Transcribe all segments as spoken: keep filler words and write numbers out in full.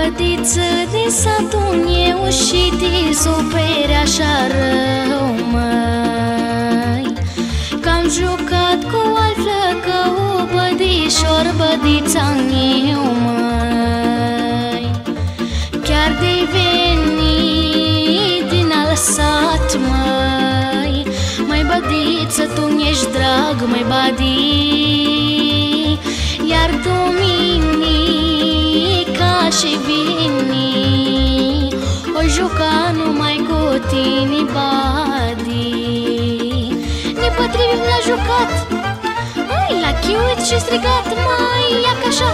bădiță din satul eu și te superi așa rău, măi, că-am jucat cu altflă că o bădișor, bădița-n eu, măi. Chiar de-i venit din alt sat, măi, măi bădiță, tu n-ești drag, măi badi. Iar duminica și vini o juca numai cu tine, badi. Ne potrivim la jucat, măi, la chiuit și strigat, măi, ia ca așa.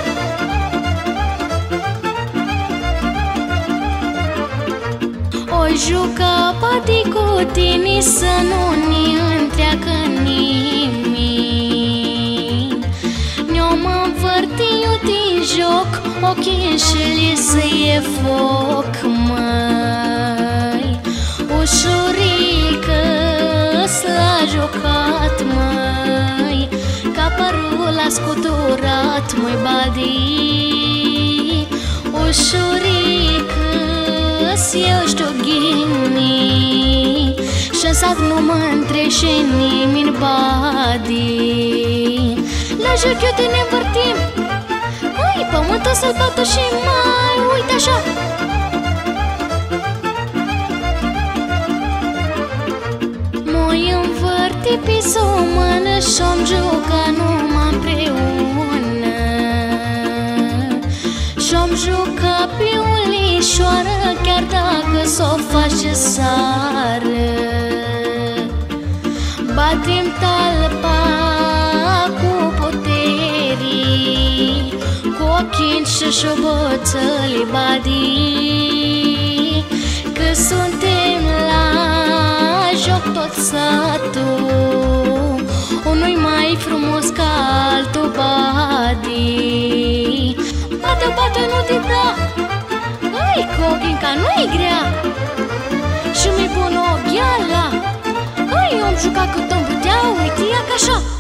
O juca badi cu tine să nu ne întreacă nimic. Ne-om învârti eu din joc, ochii înșeli să-i foc, măi. Ușurică s-a jucat, măi, ca părul a scuturat, măi badi. Ușurică eu știu ghini și-n sat nu mă întreșe nimeni, badi. La joc eu te ne învârtim, măi, pământul să-l pătușim, mai uite așa. M-oi învârti pe zomână și-om juca numai împreună, și-om juca pe ulișoară, chiar dacă s-o face sară. Batim talpa cu puterii, cu ochii și șoboțăli, badi. Că suntem la joc tot satul, unui mai frumos ca altul, badi. Bate, bate, nu te da, ai, că oghinca nu-i grea și mi-i bună o gheala. Ai, eu am jucat cât îmi putea, uite, ia ca așa.